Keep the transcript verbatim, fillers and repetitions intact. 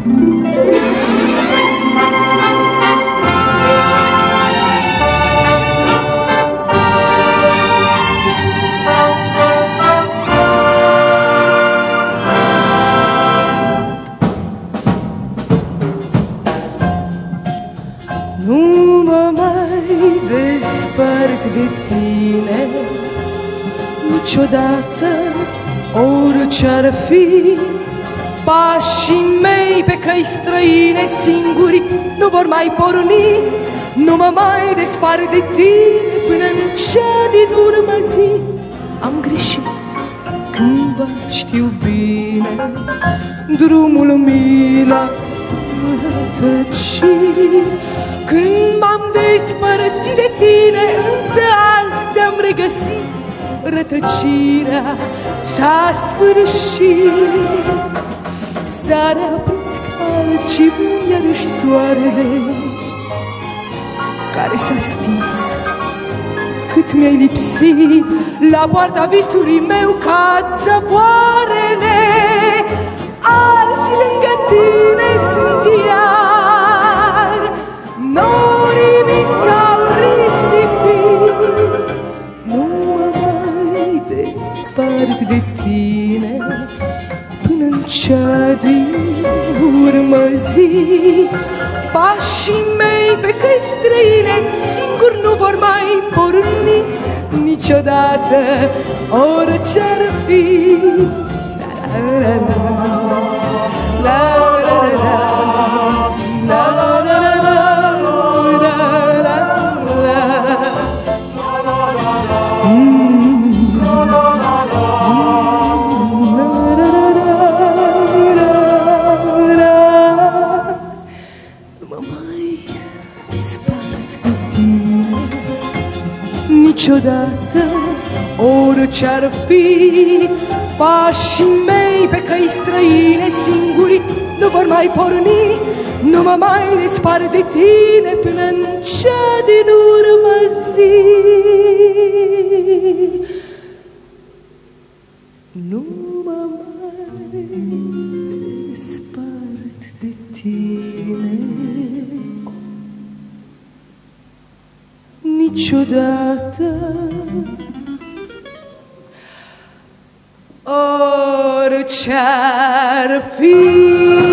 Nu mă mai despart de tine niciodată, orice-ar fi. Pașii mei pe căi străine singuri nu vor mai porni. Nu mă mai despart de tine până în cea din urmă zi. Am greșit cândva, știu bine, drumul mi-l-a rătăcit. Când m-am despărțit de tine, însă azi te-am regăsit. Rătăcirea s-a sfârșit. Seara pe scalci, iarăși soarele care s-a stins. Cât mi-ai lipsit, la poarta visului meu cad zăvoarele. Azi lângă tine sunt iar, norii mi s-au risipit. Nu mă mai despart de tine până în cea din urmă zi. Pașii mei pe căi străine singuri nu vor mai porni niciodată, orice-ar fi. La, la, la, la, la, la, la, niciodată, orice-ar fi. Pașii mei pe căi străine singuri nu vor mai porni. Nu mă mai despart de tine până în cea din urmă zi. Nu mă mai despart de tine niciodată, orice-ar fi.